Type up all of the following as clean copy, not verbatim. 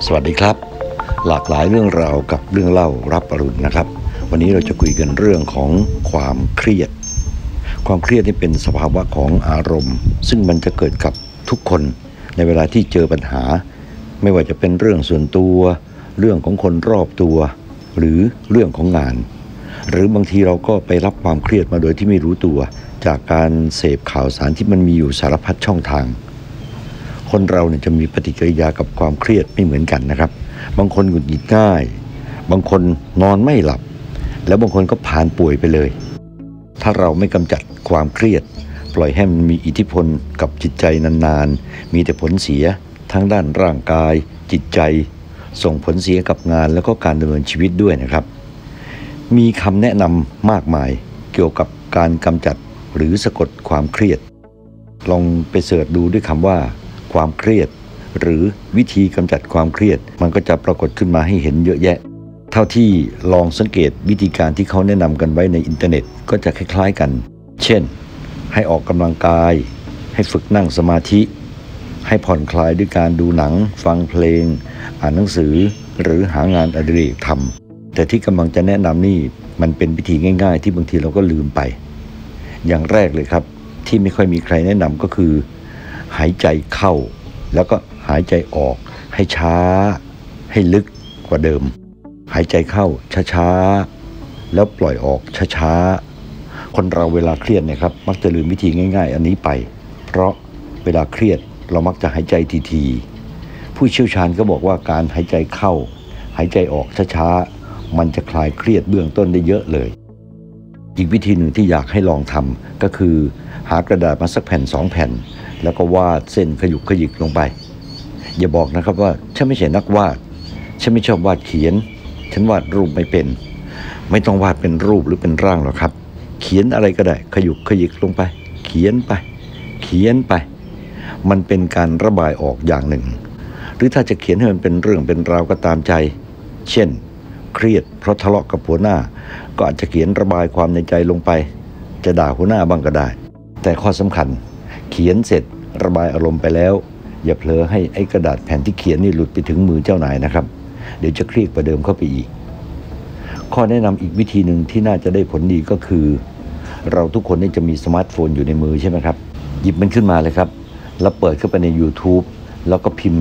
สวัสดีครับหลากหลายเรื่องราวกับเรื่องเล่ารับอรุณนะครับวันนี้เราจะคุยกันเรื่องของความเครียดความเครียดนี่เป็นสภาวะของอารมณ์ซึ่งมันจะเกิดกับทุกคนในเวลาที่เจอปัญหาไม่ว่าจะเป็นเรื่องส่วนตัวเรื่องของคนรอบตัวหรือเรื่องของงานหรือบางทีเราก็ไปรับความเครียดมาโดยที่ไม่รู้ตัวจากการเสพข่าวสารที่มันมีอยู่สารพัดช่องทางคนเราเนี่ยจะมีปฏิกิริยากับความเครียดไม่เหมือนกันนะครับบางคนหงุดหงิดง่ายบางคนนอนไม่หลับแล้วบางคนก็ผ่านป่วยไปเลยถ้าเราไม่กำจัดความเครียดปล่อยให้มันมีอิทธิพลกับจิตใจนานๆมีแต่ผลเสียทั้งด้านร่างกายจิตใจส่งผลเสียกับงานแล้วก็การดำเนินชีวิตด้วยนะครับมีคำแนะนำมากมายเกี่ยวกับการกำจัดหรือสะกดความเครียดลองไปเสิร์ชดูด้วยคำว่าความเครียดหรือวิธีกำจัดความเครียดมันก็จะปรากฏขึ้นมาให้เห็นเยอะแยะเท่าที่ลองสังเกตวิธีการที่เขาแนะนำกันไว้ในอินเทอร์เน็ตก็จะคล้ายๆกันเช่นให้ออกกำลังกายให้ฝึกนั่งสมาธิให้ผ่อนคลายด้วยการดูหนังฟังเพลงอ่านหนังสือหรือหางานอดิเรกทำแต่ที่กำลังจะแนะนำนี่มันเป็นวิธีง่ายๆที่บางทีเราก็ลืมไปอย่างแรกเลยครับที่ไม่ค่อยมีใครแนะนำก็คือหายใจเข้าแล้วก็หายใจออกให้ช้าให้ลึกกว่าเดิมหายใจเข้าช้าๆแล้วปล่อยออกช้าๆคนเราเวลาเครียดเนี่ยครับมักจะลืมวิธีง่ายๆอันนี้ไปเพราะเวลาเครียดเรามักจะหายใจทีๆผู้เชี่ยวชาญก็บอกว่าการหายใจเข้าหายใจออกช้าๆมันจะคลายเครียดเบื้องต้นได้เยอะเลยอีกวิธีหนึ่งที่อยากให้ลองทำก็คือหากระดาษมาสักแผ่น2 แผ่นแล้วก็วาดเส้นขยุกขยิกลงไปอย่าบอกนะครับว่าฉันไม่ใช่นักวาดฉันไม่ชอบวาดเขียนฉันวาดรูปไม่เป็นไม่ต้องวาดเป็นรูปหรือเป็นร่างหรอกครับเขียนอะไรก็ได้ขยุกขยิกลงไปเขียนไปเขียนไปมันเป็นการระบายออกอย่างหนึ่งหรือถ้าจะเขียนให้มันเป็นเรื่องเป็นราวก็ตามใจเช่นเครียดเพราะทะเลาะกับหัวหน้าก็อาจจะเขียนระบายความในใจลงไปจะด่าหัวหน้าบ้างก็ได้แต่ข้อสำคัญเขียนเสร็จระบายอารมณ์ไปแล้วอย่าเผลอให้ไอ้กระดาษแผ่นที่เขียนนี่หลุดไปถึงมือเจ้านายนะครับเดี๋ยวจะเครียดกว่าเดิมเข้าไปอีกข้อแนะนำอีกวิธีหนึ่งที่น่าจะได้ผลดีก็คือเราทุกคนนี่จะมีสมาร์ทโฟนอยู่ในมือใช่ไหมครับหยิบมันขึ้นมาเลยครับแล้วเปิดเข้าไปใน YouTube แล้วก็พิมพ์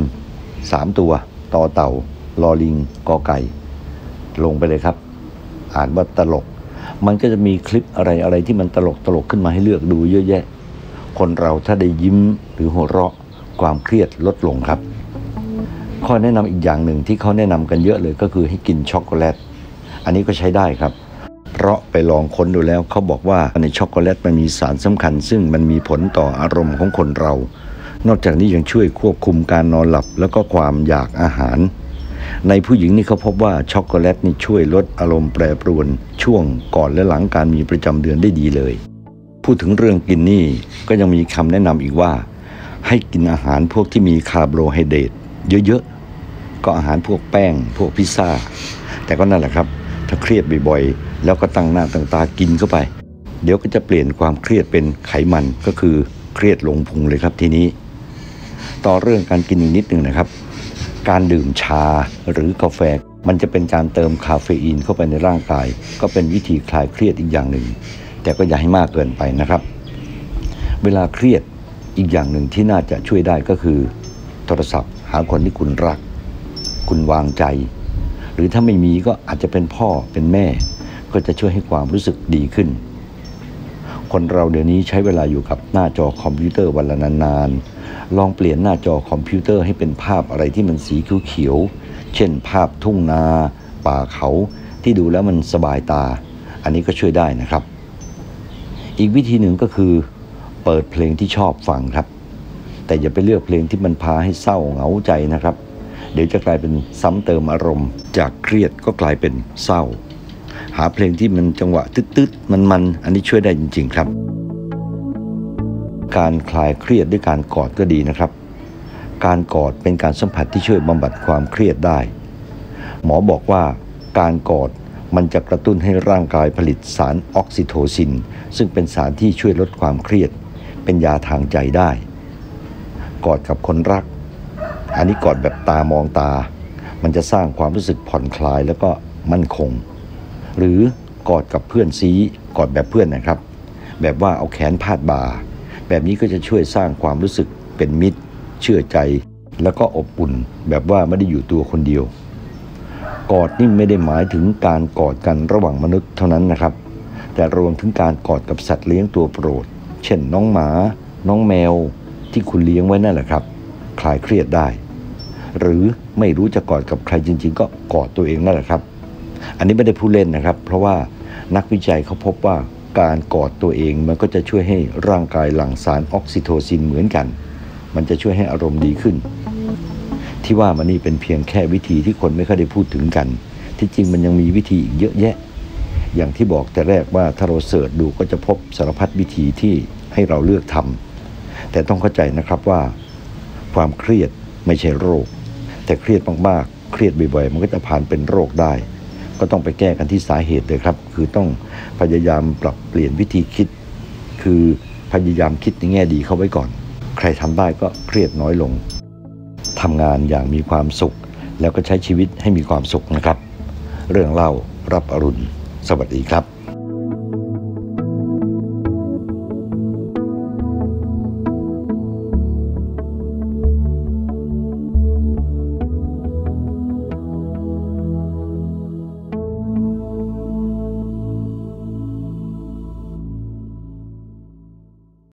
3 ตัวต่อเต่าลอลิงกอไก่ลงไปเลยครับอ่านว่าตลกมันก็จะมีคลิปอะไรที่มันตลกขึ้นมาให้เลือกดูเยอะแยะคนเราถ้าได้ยิ้มหรือหัวเราะความเครียดลดลงครับข้อแนะนำอีกอย่างหนึ่งที่เขาแนะนำกันเยอะเลยก็คือให้กินช็อกโกแลตอันนี้ก็ใช้ได้ครับเพราะไปลองค้นดูแล้วเขาบอกว่าในช็อกโกแลตมันมีสารสำคัญซึ่งมันมีผลต่ออารมณ์ของคนเรานอกจากนี้ยังช่วยควบคุมการนอนหลับแล้วก็ความอยากอาหารในผู้หญิงนี่เขาพบว่าช็อกโกแลตนี่ช่วยลดอารมณ์แปรปรวนช่วงก่อนและหลังการมีประจำเดือนได้ดีเลยพูดถึงเรื่องกินนี่ก็ยังมีคำแนะนำอีกว่าให้กินอาหารพวกที่มีคาร์โบไฮเดรตเยอะๆก็อาหารพวกแป้งพวกพิซซ่าแต่ก็นั่นแหละครับถ้าเครียดบ่อยๆแล้วก็ตั้งหน้าตั้งตากินเข้าไปเดี๋ยวก็จะเปลี่ยนความเครียดเป็นไขมันก็คือเครียดลงพุงเลยครับทีนี้ต่อเรื่องการกินอีกนิดนึงนะครับการดื่มชาหรือกาแฟมันจะเป็นการเติมคาเฟอีนเข้าไปในร่างกายก็เป็นวิธีคลายเครียดอีกอย่างหนึ่งแต่ก็อย่าให้มากเกินไปนะครับเวลาเครียดอีกอย่างหนึ่งที่น่าจะช่วยได้ก็คือโทรศัพท์หาคนที่คุณรักคุณวางใจหรือถ้าไม่มีก็อาจจะเป็นพ่อเป็นแม่ก็จะช่วยให้ความรู้สึกดีขึ้นคนเราเดี๋ยวนี้ใช้เวลาอยู่กับหน้าจอคอมพิวเตอร์วันละนานๆลองเปลี่ยนหน้าจอคอมพิวเตอร์ให้เป็นภาพอะไรที่มันสีเขียวๆเช่นภาพทุ่งนาป่าเขาที่ดูแล้วมันสบายตาอันนี้ก็ช่วยได้นะครับอีกวิธีหนึ่งก็คือเปิดเพลงที่ชอบฟังครับแต่อย่าไปเลือกเพลงที่มันพาให้เศร้าเหงาใจนะครับเดี๋ยวจะกลายเป็นซ้ำเติมอารมณ์จากเครียดก็กลายเป็นเศร้าหาเพลงที่มันจังหวะตึ๊ดๆมันอันนี้ช่วยได้จริงๆครับการคลายเครียดด้วยการกอดก็ดีนะครับการกอดเป็นการสัมผัสที่ช่วยบำบัดความเครียดได้หมอบอกว่าการกอดมันจะกระตุ้นให้ร่างกายผลิตสารออกซิโทซินซึ่งเป็นสารที่ช่วยลดความเครียดเป็นยาทางใจได้กอดกับคนรักอันนี้กอดแบบตามองตามันจะสร้างความรู้สึกผ่อนคลายแล้วก็มั่นคงหรือกอดกับเพื่อนซีกอดแบบเพื่อนนะครับแบบว่าเอาแขนพาดบ่าแบบนี้ก็จะช่วยสร้างความรู้สึกเป็นมิตรเชื่อใจแล้วก็อบอุ่นแบบว่าไม่ได้อยู่ตัวคนเดียวกอดนี่ไม่ได้หมายถึงการกอดกันระหว่างมนุษย์เท่านั้นนะครับแต่รวมถึงการกอดกับสัตว์เลี้ยงตัวโปรดเช่นน้องหมาน้องแมวที่คุณเลี้ยงไว้นั่นแหละครับคลายเครียดได้หรือไม่รู้จะกอดกับใครจริงๆก็กอดตัวเองนั่นแหละครับอันนี้ไม่ได้พูดเล่นนะครับเพราะว่านักวิจัยเขาพบว่าการกอดตัวเองมันก็จะช่วยให้ร่างกายหลั่งสารออกซิโทซินเหมือนกันมันจะช่วยให้อารมณ์ดีขึ้นที่ว่ามันนี่เป็นเพียงแค่วิธีที่คนไม่ค่อยได้พูดถึงกันที่จริงมันยังมีวิธีอีกเยอะแยะอย่างที่บอกแต่แรกว่าถ้าเราเสิร์ชดูก็จะพบสารพัดวิธีที่ให้เราเลือกทำแต่ต้องเข้าใจนะครับว่าความเครียดไม่ใช่โรคแต่เครียดมากๆเครียดบ่อยๆมันก็จะผ่านเป็นโรคได้ก็ต้องไปแก้กันที่สาเหตุเลยครับคือต้องพยายามปรับเปลี่ยนวิธีคิดคือพยายามคิดในแง่ดีเข้าไว้ก่อนใครทำได้ก็เครียดน้อยลงทำงานอย่างมีความสุขแล้วก็ใช้ชีวิตให้มีความสุขนะครับเรื่องเล่ารับอรุณสวัสดีครับ